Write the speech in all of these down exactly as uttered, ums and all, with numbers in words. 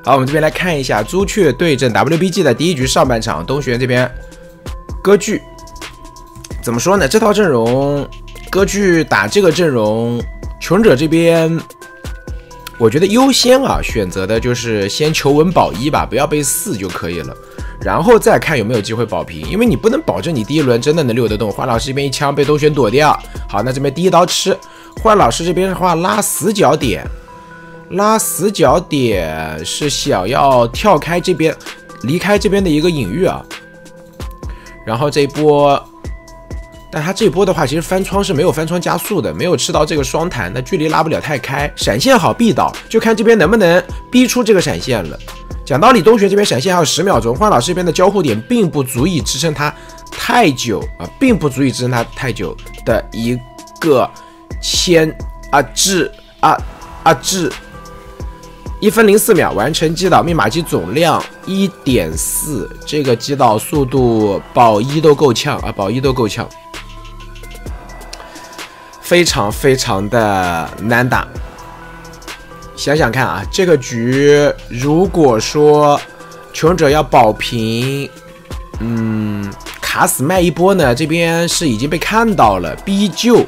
好，我们这边来看一下朱雀对阵 W B G 的第一局上半场，东玄这边割据，怎么说呢？这套阵容割据打这个阵容，穷者这边我觉得优先啊选择的就是先求稳保一吧，不要被四就可以了，然后再看有没有机会保平，因为你不能保证你第一轮真的能溜得动。幻老师这边一枪被东玄躲掉，好，那这边第一刀吃。幻老师这边的话拉死角点。拉死角点是想要跳开这边，离开这边的一个隐喻啊。然后这一波，但他这一波的话，其实翻窗是没有翻窗加速的，没有吃到这个双弹，那距离拉不了太开。闪现好必倒，就看这边能不能逼出这个闪现了。讲道理，东玄这边闪现还有十秒钟，幻老师这边的交互点并不足以支撑他太久啊，并不足以支撑他太久的一个牵啊制啊啊制。一分零四秒完成击倒，密码机总量 一点四， 这个击倒速度保一都够呛啊，保一都够呛，非常非常的难打。想想看啊，这个局如果说穷者要保平，嗯，卡死卖一波呢，这边是已经被看到了，逼救。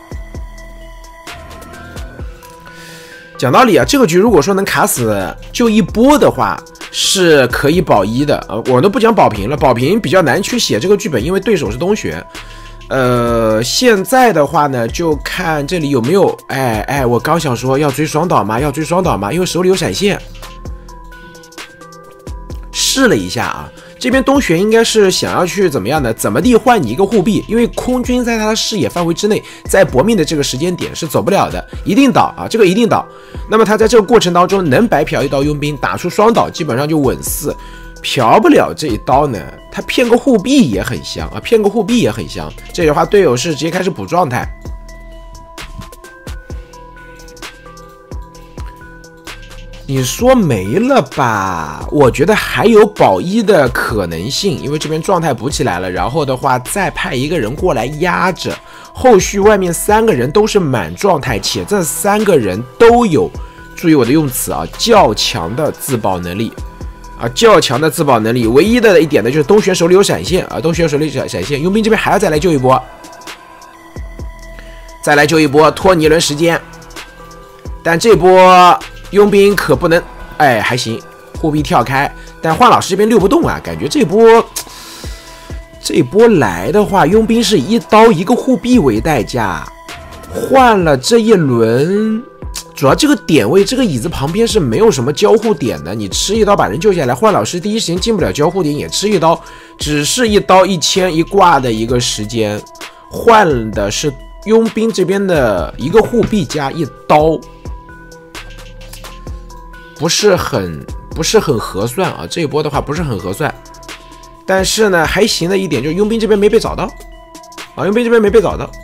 讲道理啊，这个局如果说能卡死就一波的话，是可以保一的啊。我都不讲保平了，保平比较难去写这个剧本，因为对手是东玄。呃，现在的话呢，就看这里有没有，哎哎，我刚想说要追双倒吗？要追双倒吗？因为手里有闪现，试了一下啊。这边东玄应该是想要去怎么样的？怎么地换你一个护臂？因为空军在他的视野范围之内，在搏命的这个时间点是走不了的，一定倒啊！这个一定倒。那么他在这个过程当中能白嫖一刀佣兵，打出双倒，基本上就稳四。嫖不了这一刀呢，他骗个护臂也很香啊，骗个护臂也很香。这里的话，队友是直接开始补状态。你说没了吧？我觉得还有保一的可能性，因为这边状态补起来了，然后的话再派一个人过来压着，后续外面三个人都是满状态，且这三个人都有，注意我的用词啊，较强的自保能力啊，较强的自保能力。唯一的一点呢，就是东玄手里有闪现啊，东玄手里有闪现，佣兵这边还要再来救一波，再来救一波，拖你一轮时间，但这波。佣兵可不能，哎，还行，护臂跳开，但幻老师这边溜不动啊，感觉这波这波来的话，佣兵是一刀一个护臂为代价，换了这一轮，主要这个点位，这个椅子旁边是没有什么交互点的，你吃一刀把人救下来，幻老师第一时间进不了交互点，也吃一刀，只是一刀一千一挂的一个时间，换的是佣兵这边的一个护臂加一刀。不是很不是很合算啊，这一波的话不是很合算，但是呢还行的一点就是佣兵这边没被找到啊，佣兵这边没被找到，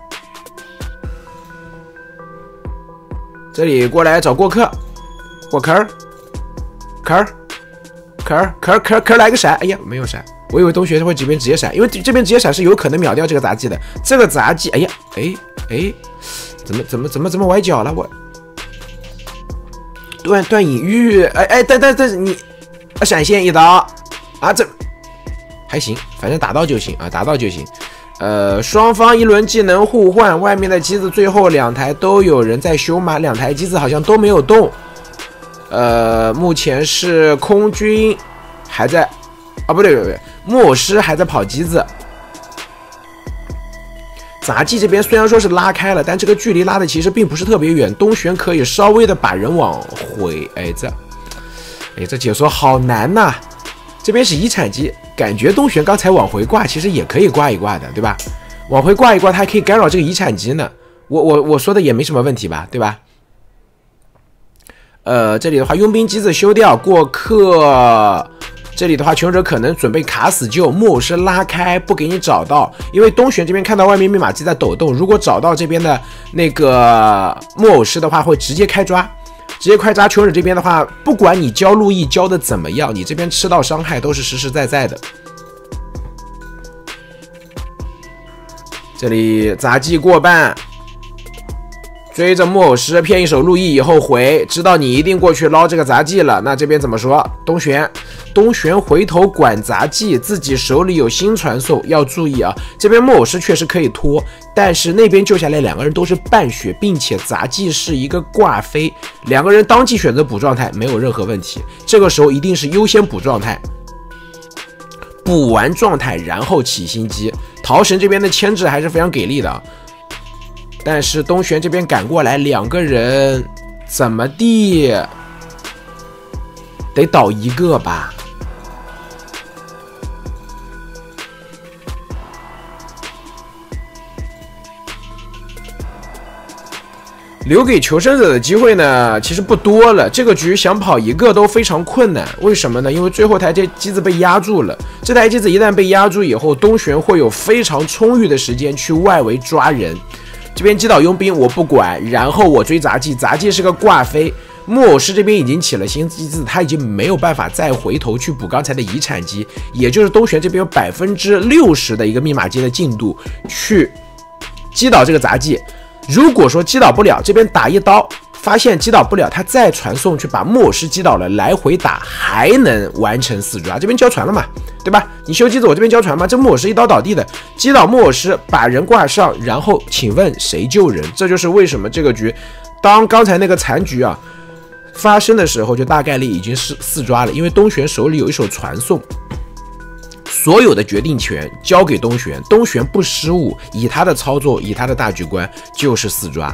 这里过来找过客，过客儿，客儿，客儿，客儿，客儿，客儿来个闪，哎呀没有闪，我以为东玄会这边直接闪，因为这边直接闪是有可能秒掉这个杂技的，这个杂技，哎呀，哎哎，怎么怎么怎么怎么崴脚了我？断断隐喻，哎哎，但但但是你，啊，闪现一刀啊，这还行，反正打到就行啊，打到就行。呃，双方一轮技能互换，外面的机子最后两台都有人在修吗？两台机子好像都没有动。呃，目前是空军还在，啊不对不对，木偶师还在跑机子。杂技这边虽然说是拉开了，但这个距离拉的其实并不是特别远。东玄可以稍微的把人往回，哎这，哎这解说好难呐、啊。这边是遗产机，感觉东玄刚才往回挂，其实也可以挂一挂的，对吧？往回挂一挂，它还可以干扰这个遗产机呢。我我我说的也没什么问题吧，对吧？呃，这里的话，佣兵机子修掉，过客。这里的话，穷者可能准备卡死救，木偶师拉开不给你找到，因为东玄这边看到外面密码机在抖动，如果找到这边的那个木偶师的话，会直接开抓，直接开抓。穷者这边的话，不管你教路易教的怎么样，你这边吃到伤害都是实实在在的。这里杂技过半， 追着木偶师骗一手路易以后回，知道你一定过去捞这个杂技了。那这边怎么说？东玄，东玄回头管杂技，自己手里有新传送，要注意啊。这边木偶师确实可以拖，但是那边救下来两个人都是半血，并且杂技是一个挂飞，两个人当即选择补状态，没有任何问题。这个时候一定是优先补状态，补完状态然后起心机。桃神这边的牵制还是非常给力的。但是东玄这边赶过来，两个人怎么地得倒一个吧？留给求生者的机会呢，其实不多了。这个局想跑一个都非常困难。为什么呢？因为最后台这机子被压住了。这台机子一旦被压住以后，东玄会有非常充裕的时间去外围抓人。这边击倒佣兵我不管，然后我追杂技，杂技是个挂飞。木偶师这边已经起了新机子，他已经没有办法再回头去补刚才的遗产机，也就是东玄这边有百分之六十的一个密码机的进度去击倒这个杂技。如果说击倒不了，这边打一刀，发现击倒不了，他再传送去把木偶师击倒了，来回打还能完成四抓。这边交传了嘛，对吧？你修机子，我这边交传嘛。这木偶师一刀倒地的，击倒木偶师，把人挂上，然后请问谁救人？这就是为什么这个局，当刚才那个残局啊发生的时候，就大概率已经是四抓了，因为东玄手里有一手传送。所有的决定权交给东玄，东玄不失误，以他的操作，以他的大局观，就是四抓。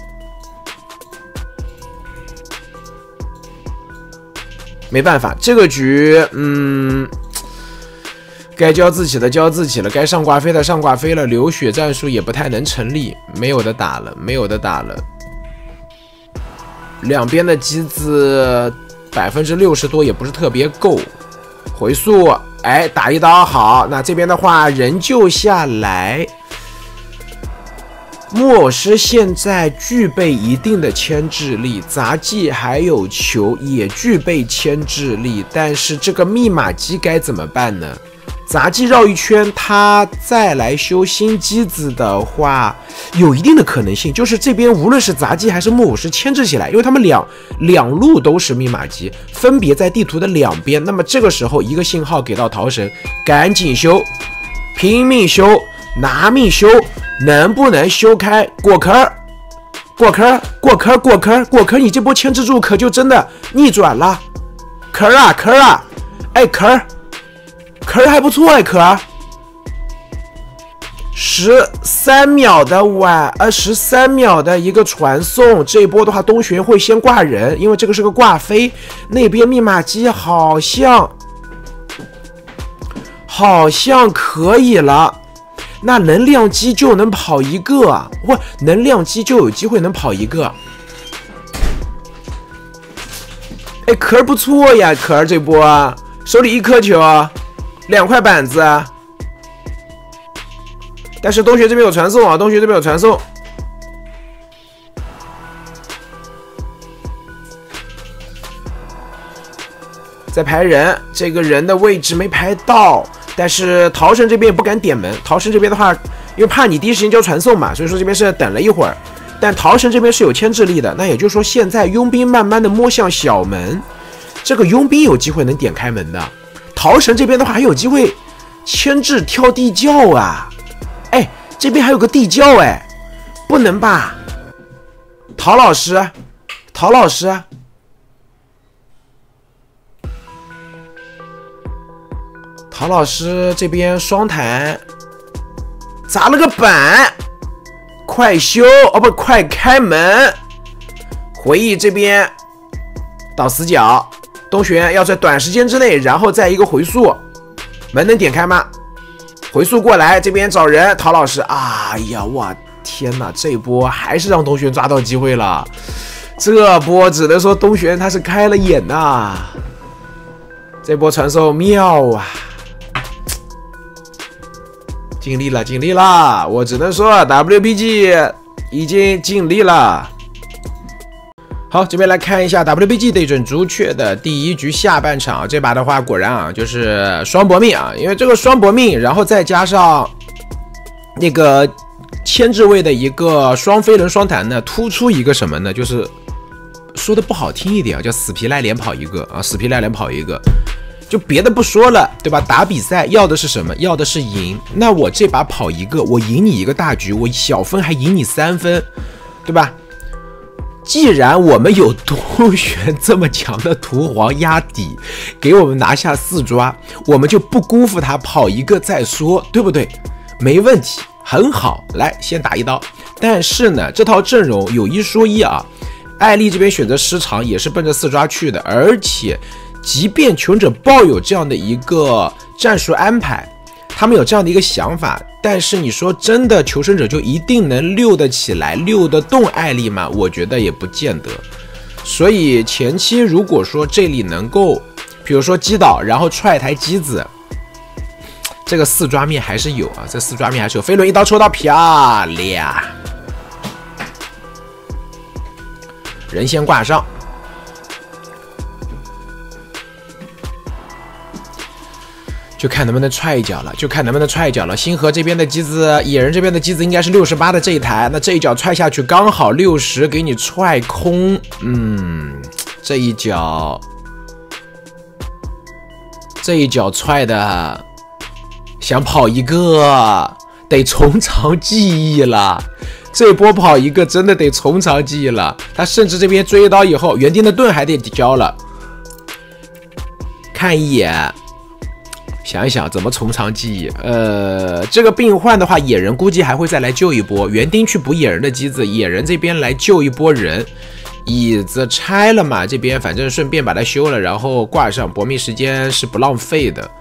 没办法，这个局，嗯，该交自己的交自己了，该上挂飞的上挂飞了，流血战术也不太能成立，没有的打了，没有的打了。两边的机子百分之六十多也不是特别够，回速。哎，打一刀好，那这边的话人救下来，木偶师现在具备一定的牵制力，杂技还有球也具备牵制力，但是这个密码机该怎么办呢？杂技绕一圈，他再来修新机子的话，有一定的可能性，就是这边无论是杂技还是木偶师牵制起来，因为他们两两路都是密码机，分别在地图的两边。那么这个时候，一个信号给到桃神，赶紧修，拼命修，拿命修，能不能修开？过坑，过坑，过坑，过坑，过坑！你这波牵制住，可就真的逆转了。坑啊，坑啊，哎，坑！壳还不错哎，壳十三秒的晚呃十三秒的一个传送，这一波的话东玄会先挂人，因为这个是个挂飞，那边密码机好像好像可以了，那能量机就能跑一个，哇，能量机就有机会能跑一个。哎，壳不错呀，壳这波手里一颗球。两块板子，但是东学这边有传送啊，东学这边有传送，在排人，这个人的位置没排到，但是桃神这边也不敢点门，桃神这边的话，因为怕你第一时间交传送嘛，所以说这边是等了一会儿，但桃神这边是有牵制力的，那也就是说现在佣兵慢慢的摸向小门，这个佣兵有机会能点开门的。桃神这边的话还有机会牵制跳地窖啊！哎，这边还有个地窖哎，不能吧？陶老师，陶老师，陶老师这边双弹砸了个板，快修哦不，快开门！回忆这边倒死角。东玄要在短时间之内，然后再一个回速，门能点开吗？回速过来，这边找人，陶老师，哎呀，我天哪，这波还是让东玄抓到机会了，这波只能说东玄他是开了眼呐、啊，这波传送妙啊，尽力了，尽力了，我只能说 W P G 已经尽力了。好，这边来看一下 W P G 对阵朱雀的第一局下半场，这把的话果然啊就是双搏命啊，因为这个双搏命，然后再加上那个牵制位的一个双飞轮双弹呢，突出一个什么呢？就是说的不好听一点啊，叫死皮赖脸跑一个啊，死皮赖脸跑一个。就别的不说了，对吧？打比赛要的是什么？要的是赢。那我这把跑一个，我赢你一个大局，我小分还赢你三分，对吧？既然我们有东玄这么强的屠皇压底，给我们拿下四抓，我们就不辜负他，跑一个再说，对不对？没问题，很好。来，先打一刀。但是呢，这套阵容有一说一啊，艾丽这边选择失常也是奔着四抓去的，而且。即便求生者抱有这样的一个战术安排，他们有这样的一个想法，但是你说真的，求生者就一定能溜得起来、溜得动艾丽吗？我觉得也不见得。所以前期如果说这里能够，比如说击倒，然后踹一台机子，这个四抓面还是有啊，这四抓面还是有。飞轮一刀抽到，漂亮，人先挂上。就看能不能踹一脚了，就看能不能踹一脚了。星河这边的机子，野人这边的机子应该是六十八的这一台，那这一脚踹下去刚好六十，给你踹空。嗯，这一脚，这一脚踹的，想跑一个得从长计议了。这波跑一个真的得从长计议了。他甚至这边追一刀以后，园丁的盾还得交了。看一眼。想一想怎么从长计议，呃，这个病患的话，野人估计还会再来救一波，园丁去补野人的机子，野人这边来救一波人，椅子拆了嘛，这边反正顺便把它修了，然后挂上，搏命时间是不浪费的。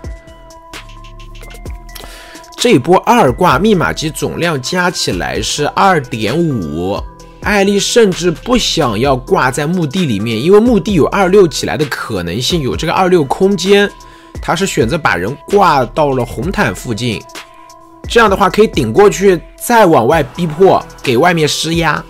这波二挂密码机总量加起来是 二点五， 艾丽甚至不想要挂在墓地里面，因为墓地有二六起来的可能性，有这个二六空间。他是选择把人挂到了红毯附近，这样的话可以顶过去，再往外逼迫，给外面施压。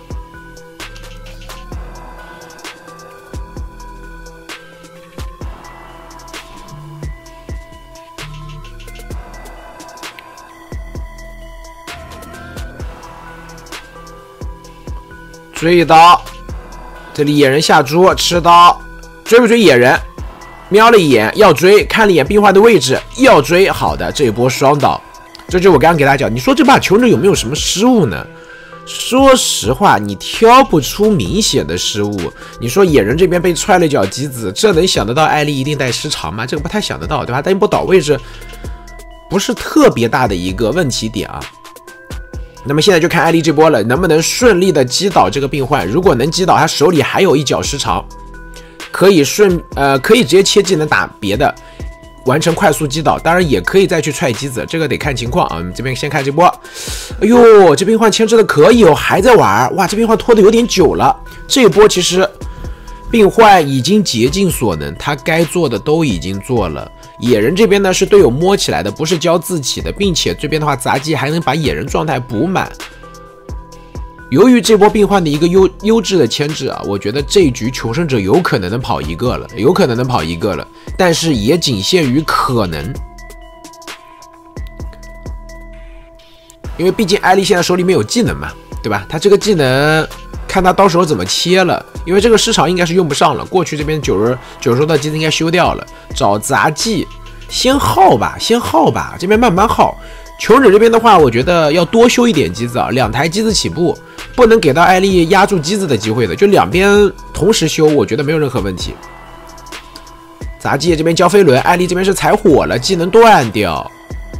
追一刀，这里野人下猪吃刀，追不追野人？瞄了一眼要追，看了一眼病患的位置要追，好的，这一波双倒，这就是我刚刚给大家讲，你说这把求生者有没有什么失误呢？说实话，你挑不出明显的失误。你说野人这边被踹了一脚机子，这能想得到艾丽一定带失常吗？这个不太想得到，对吧？但一波倒位置不是特别大的一个问题点啊。那么现在就看艾丽这波了，能不能顺利的击倒这个病患？如果能击倒，他手里还有一脚失常。可以顺呃，可以直接切技能打别的，完成快速击倒。当然也可以再去踹机子，这个得看情况啊。我们这边先看这波，哎呦，这病患牵制的可以哦，还在玩。哇，这病患拖的有点久了。这一波其实病患已经竭尽所能，他该做的都已经做了。野人这边呢是队友摸起来的，不是教自己的，并且这边的话杂技还能把野人状态补满。由于这波病患的一个优优质的牵制啊，我觉得这一局求生者有可能能跑一个了，有可能能跑一个了，但是也仅限于可能，因为毕竟艾丽现在手里面有技能嘛，对吧？他这个技能看他到时候怎么切了，因为这个失常应该是用不上了，过去这边九十九十多的机子应该修掉了，找杂技先耗吧，先耗吧，这边慢慢耗。求生者这边的话，我觉得要多修一点机子啊，两台机子起步，不能给到艾丽压住机子的机会的，就两边同时修，我觉得没有任何问题。杂技这边交飞轮，艾丽这边是踩火了，技能断掉。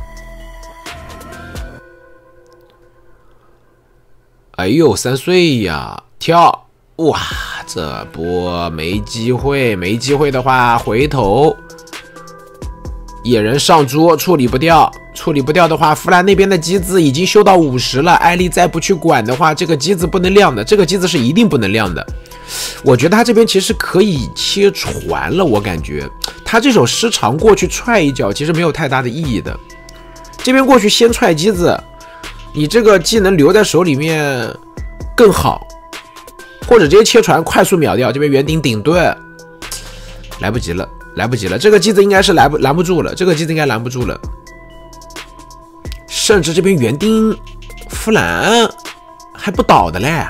哎呦，三岁呀，跳！哇，这波没机会，没机会的话回头。野人上桌处理不掉，处理不掉的话，弗兰那边的机子已经修到五十了，艾丽再不去管的话，这个机子不能亮的，这个机子是一定不能亮的。我觉得他这边其实可以切船了，我感觉他这手失常过去踹一脚，其实没有太大的意义的。这边过去先踹机子，你这个技能留在手里面更好，或者直接切船快速秒掉。这边园丁顶盾，来不及了。来不及了，这个机子应该是拦不拦不住了，这个机子应该拦不住了。甚至这边园丁弗兰还不倒的嘞。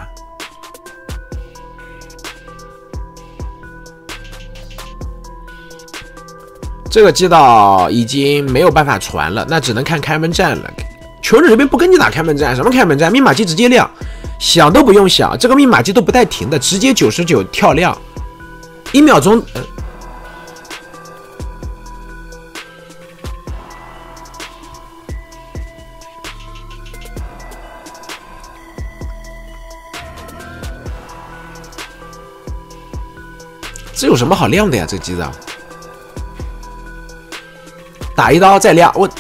这个击倒已经没有办法传了，那只能看开门战了。求着这边不跟你打开门战，什么开门战？密码机直接亮，想都不用想，这个密码机都不带停的，直接九十九跳亮，一秒钟。呃这有什么好亮的呀？这个机子打一刀再亮，我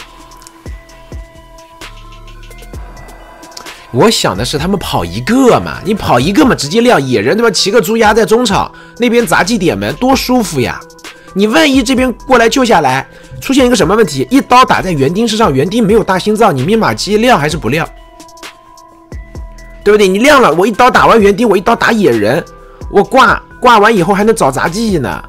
我想的是他们跑一个嘛，你跑一个嘛，直接亮野人对吧？骑个猪鸭在中场那边砸祭点门，多舒服呀！你万一这边过来救下来，出现一个什么问题？一刀打在园丁身上，园丁没有大心脏，你密码机亮还是不亮？对不对？你亮了，我一刀打完园丁，我一刀打野人，我挂挂完以后还能找杂技呢。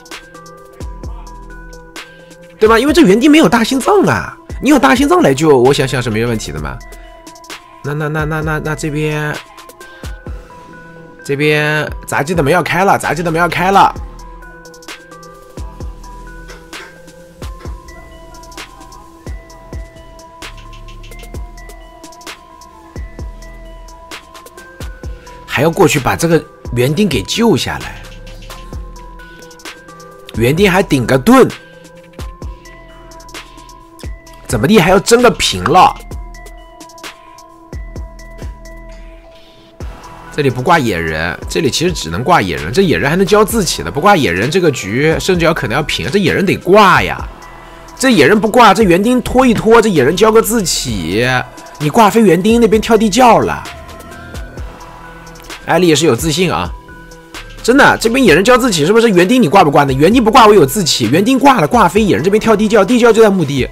对吧？因为这园丁没有大心脏啊，你有大心脏来救，我想想是没问题的嘛。那那那那那那这边，这边杂技的门要开了，杂技的门要开了。还要过去把这个园丁给救下来，园丁还顶个盾。怎么地还要争个平了？这里不挂野人，这里其实只能挂野人，这野人还能交自起的，不挂野人这个局甚至要可能要平，这野人得挂呀。这野人不挂，这园丁拖一拖，这野人交个自起，你挂飞园丁那边跳地窖了。艾丽也是有自信啊，真的，这边野人交自起是不是？园丁你挂不挂呢？园丁不挂我有自起，园丁挂了挂飞野人这边跳地窖，地窖就在墓地。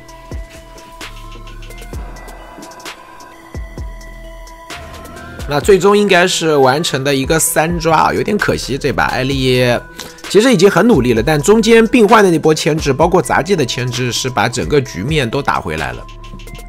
那最终应该是完成的一个三抓啊，有点可惜。这把艾丽其实已经很努力了，但中间病患的那波牵制，包括杂技的牵制，是把整个局面都打回来了。